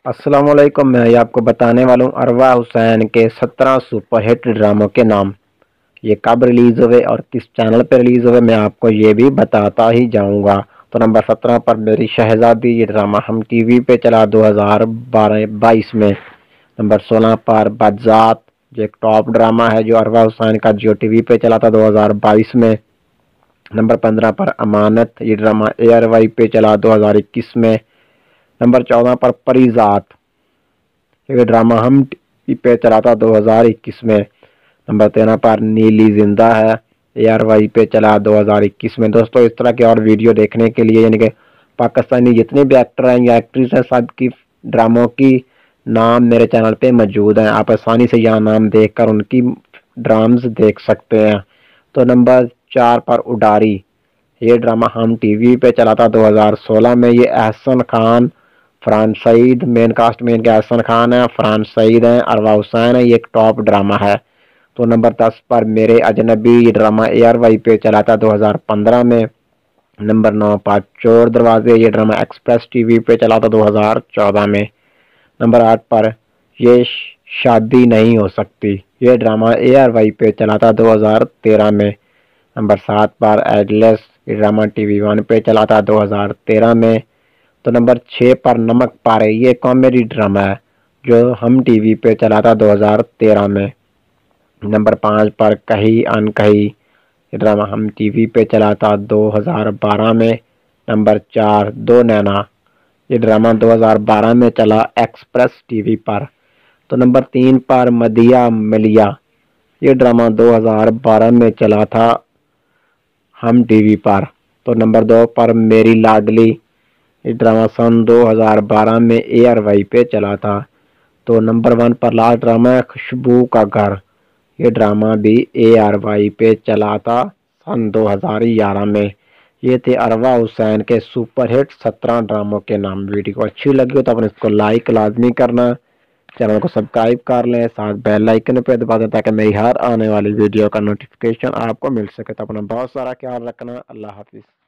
السلام علیکم، میں آپ کو بتانے والا ہوں اروا حسین کے 17 سپر ہٹ ڈراموں کے نام۔ یہ کب ریلیز ہوئے اور کس چینل پہ ریلیز ہوئے میں آپ کو یہ بھی بتاتا ہی جاؤں گا۔ تو نمبر 17 پر میری شہزادی، یہ ڈرامہ ہم ٹی وی پہ چلا 2022 میں۔ نمبر 16 پر بدذات، جو ایک ٹاپ ڈرامہ ہے جو اروا حسین کا جیو ٹی وی پہ چلا تھا 2022 میں۔ نمبر 15 پر امانت، یہ ڈرامہ اے آر وائی پہ چلا 2021 میں۔ نمبر 14 پر پریزاد، یہ ڈرامہ ہم ٹی وی پہ چلا تھا 2021 میں۔ نمبر 13 پر نیلی زندہ ہے، اے آر وائی پہ چلا 2021 میں۔ دوستو اس طرح کے اور ویڈیو دیکھنے کے لیے یعنی کہ پاکستانی جتنے بھی ایکٹر ہیں یا ایکٹریس ہیں سب کی ڈراموں کی نام میرے چینل پہ موجود ہیں، آپ آسانی سے یہاں نام دیکھ کر ان کی ڈرامز دیکھ سکتے ہیں۔ تو نمبر 4 پر اڈاری، یہ ڈرامہ ہم ٹی وی پہ چلا تھا 2016 میں۔ یہ احسن خان، فرحان سعید، مین کاسٹ میں ان کے احسن خان ہیں، فرحان سعید ہیں، اروا حسین ہیں، یہ ایک ٹاپ ڈرامہ ہے۔ تو نمبر 10 پر میرے اجنبی، یہ ڈرامہ اے آر وائی پہ چلا تھا 2015 میں۔ نمبر 9 پر چور دروازے، یہ ڈرامہ ایکسپریس ٹی وی پہ چلا تھا 2014 میں۔ نمبر 8 پر یہ شادی نہیں ہو سکتی، یہ ڈرامہ اے آر وائی پہ چلا تھا 2013 میں۔ نمبر 7 پر ایڈلیس، یہ ڈرامہ ٹی وی 1 پہ چلا تھا 2013 میں۔ تو نمبر 6 پر نمک پارے، یہ کامیڈی ڈرامہ ہے جو ہم ٹی وی پہ چلا تھا 2013 میں۔ نمبر 5 پر کہیں ان کہیں، یہ ڈرامہ ہم ٹی وی پہ چلا تھا 2012 میں۔ نمبر 4 دو نینا، یہ ڈرامہ 2012 میں چلا ایکسپریس ٹی وی پر۔ تو نمبر 3 پر مدیہ ملیا، یہ ڈرامہ 2012 میں چلا تھا ہم ٹی وی پر۔ تو نمبر 2 پر میری لاڈلی، یہ ڈرامہ سن 2012 میں اے آر وائی پہ چلا تھا۔ تو نمبر 1 پر لاسٹ ڈرامہ ہے خوشبو کا گھر، یہ ڈرامہ بھی اے آر وائی پہ چلا تھا سن 2011 میں۔ یہ تھے اروا حسین کے سپر ہٹ 17 ڈراموں کے نام۔ ویڈیو اچھی لگی ہو تو اپنے اس کو لائک لازمی کرنا، چینل کو سبسکرائب کر لیں، ساتھ بیل آئیکن پہ دبا دیں تاکہ میری ہر آنے والی ویڈیو کا نوٹیفیکیشن آپ کو مل سکے۔ تو اپنا بہت سارا خیال رکھنا، اللہ حافظ۔